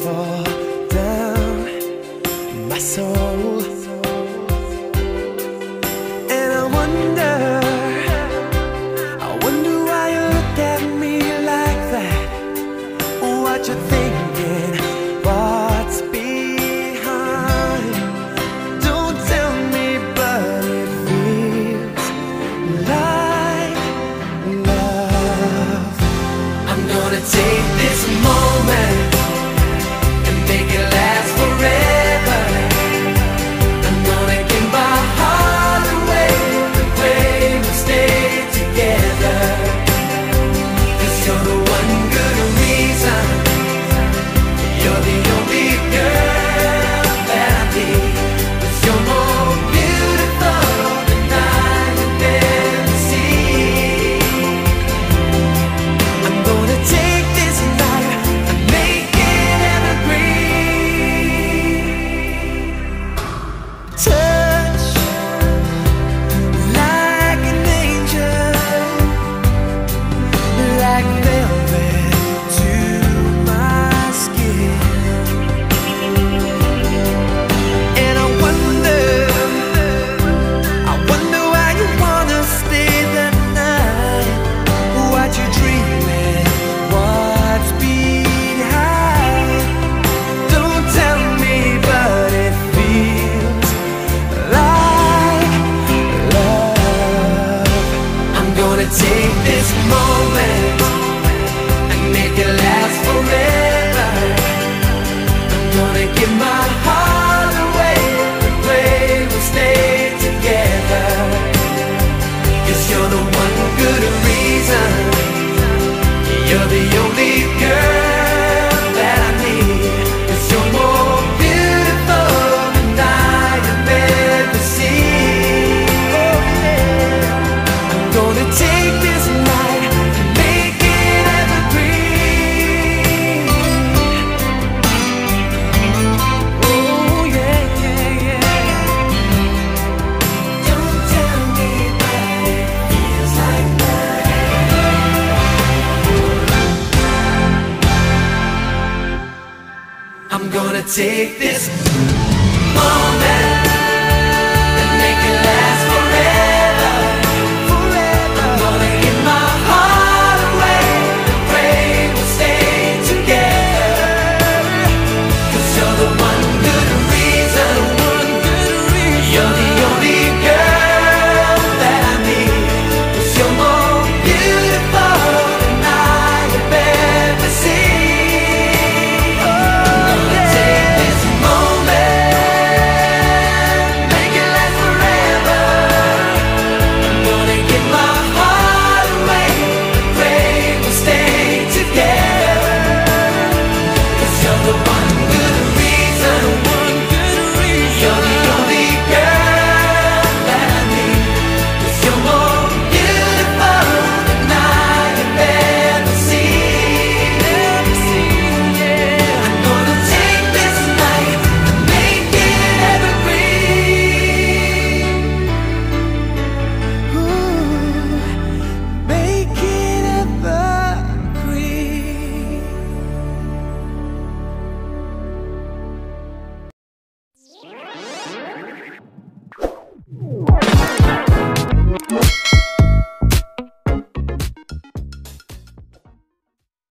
fall down my soul. And I wonder why you look at me like that. What you thinking? What's behind? Don't tell me, but it feels like love. I'm gonna take this moment and make it last forever. I'm gonna give my heart away and pray we'll stay together. 'Cause you're the one good reason. You're the only girl that I need. 'Cause you're more beautiful than I could ever see. I'm gonna take this night and make it evergreen. Touch like an angel, like velvet to my skin. And I wonder why you wanna stay the night. What you dreaming? What's behind? Don't tell me, but it feels like love. I'm gonna take this moment and make it last forever. I'm gonna give my heart away and pray we'll stay together. 'Cause you're the one good reason. You're the only girl that I need. 'Cause you're more beautiful than I have ever seen. Oh yeah. I'm gonna take this night and make it evergreen. Oh yeah, yeah, yeah. Don't tell me that it feels like love. I'm gonna take this